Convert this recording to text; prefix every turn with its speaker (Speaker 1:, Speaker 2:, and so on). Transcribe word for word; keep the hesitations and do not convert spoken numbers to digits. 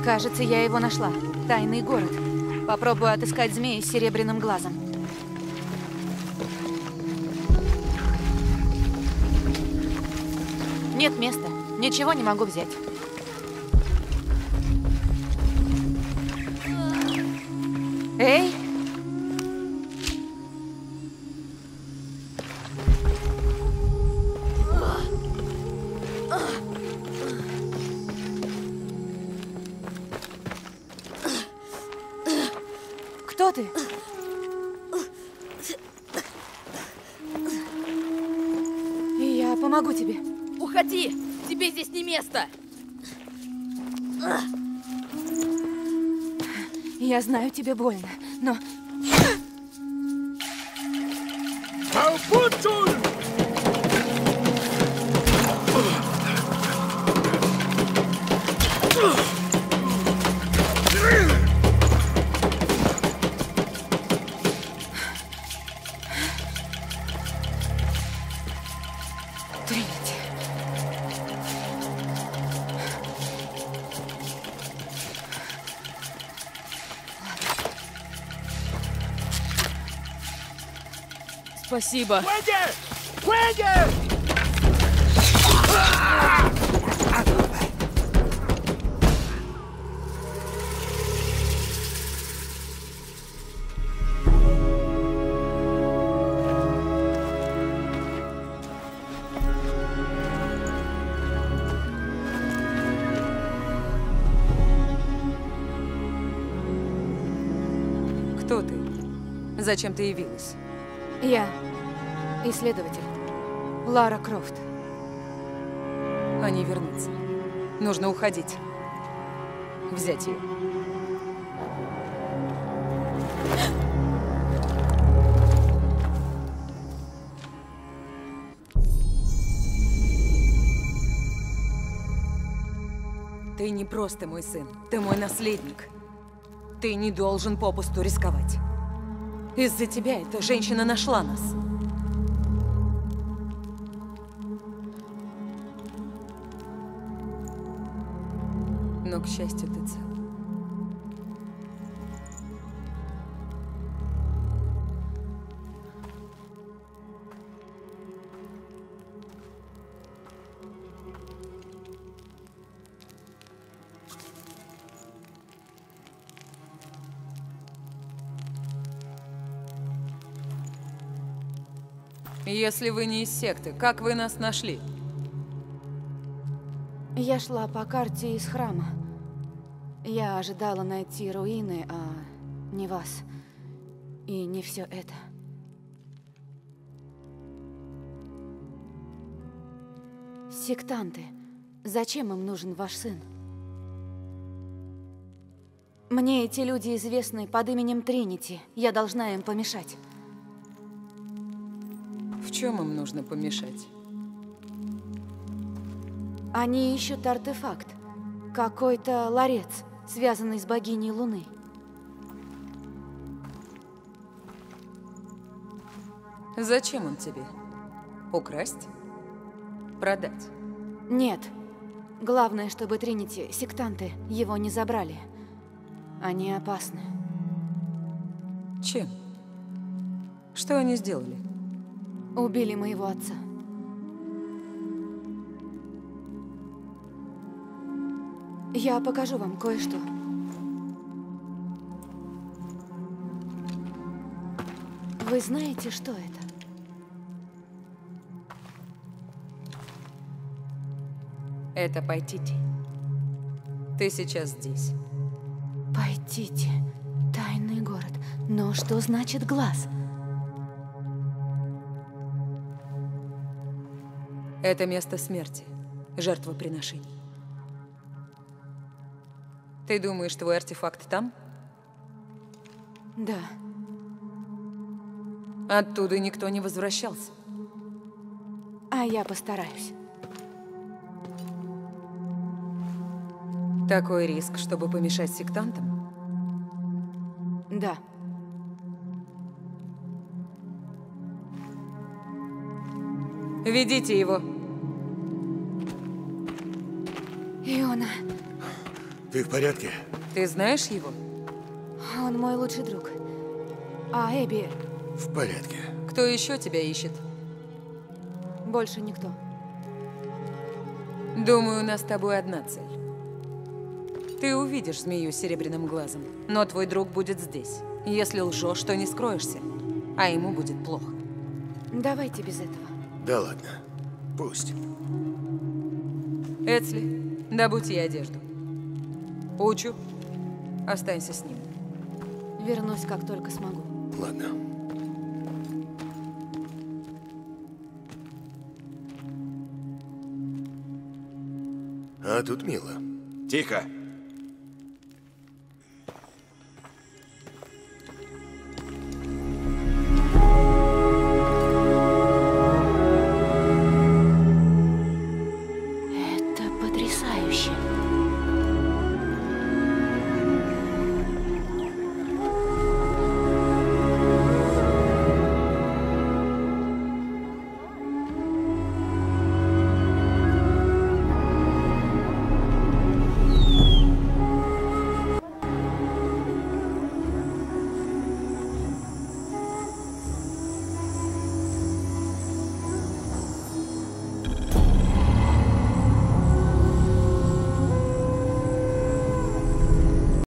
Speaker 1: Кажется, я его нашла. Тайный город. Попробую отыскать змея с серебряным глазом. Нет места. Ничего не могу взять. Эй! Кто ты? Я помогу тебе.
Speaker 2: Уходи! Тебе здесь не место!
Speaker 1: Я знаю, тебе больно, но... Тринити.
Speaker 2: Спасибо.
Speaker 3: Кто ты? Зачем ты явилась?
Speaker 1: Я исследователь. Лара Крофт.
Speaker 3: Они вернутся. Нужно уходить. Взять ее. Ты не просто мой сын. Ты мой наследник. Ты не должен попусту рисковать. Из-за тебя эта женщина нашла нас. Но, к счастью, ты цел. Если вы не из секты, как вы нас нашли?
Speaker 1: Я шла по карте из храма. Я ожидала найти руины, а не вас. И не все это. Сектанты. Зачем им нужен ваш сын? Мне эти люди известны под именем Тринити. Я должна им помешать.
Speaker 3: В чем им нужно помешать?
Speaker 1: Они ищут артефакт. Какой-то ларец, связанный с богиней Луны.
Speaker 3: Зачем он тебе? Украсть? Продать?
Speaker 1: Нет. Главное, чтобы Тринити, сектанты, его не забрали. Они опасны.
Speaker 3: Чем? Что они сделали?
Speaker 1: Убили моего отца. Я покажу вам кое-что. Вы знаете, что это?
Speaker 3: Это Пайтити. Ты сейчас здесь.
Speaker 1: Пайтити. Тайный город. Но что значит глаз?
Speaker 3: Это место смерти. Жертвоприношений. Ты думаешь, твой артефакт там?
Speaker 1: Да.
Speaker 3: Оттуда никто не возвращался.
Speaker 1: А я постараюсь.
Speaker 3: Такой риск, чтобы помешать сектантам?
Speaker 1: Да.
Speaker 3: Ведите его.
Speaker 1: Иона.
Speaker 4: Ты в порядке?
Speaker 3: Ты знаешь его?
Speaker 1: Он мой лучший друг. А Эбби
Speaker 4: В порядке.
Speaker 3: Кто еще тебя ищет?
Speaker 1: больше никто.
Speaker 3: Думаю, у нас с тобой одна цель. Ты увидишь змею с серебряным глазом, но твой друг будет здесь. Если лжешь, то не скроешься, а ему будет плохо.
Speaker 1: Давайте без этого.
Speaker 4: Да ладно. Пусть.
Speaker 3: Эцли, добудь ей одежду. Учу, останься с ним.
Speaker 1: Вернусь, как только смогу.
Speaker 4: Ладно. А тут мило.
Speaker 5: Тихо.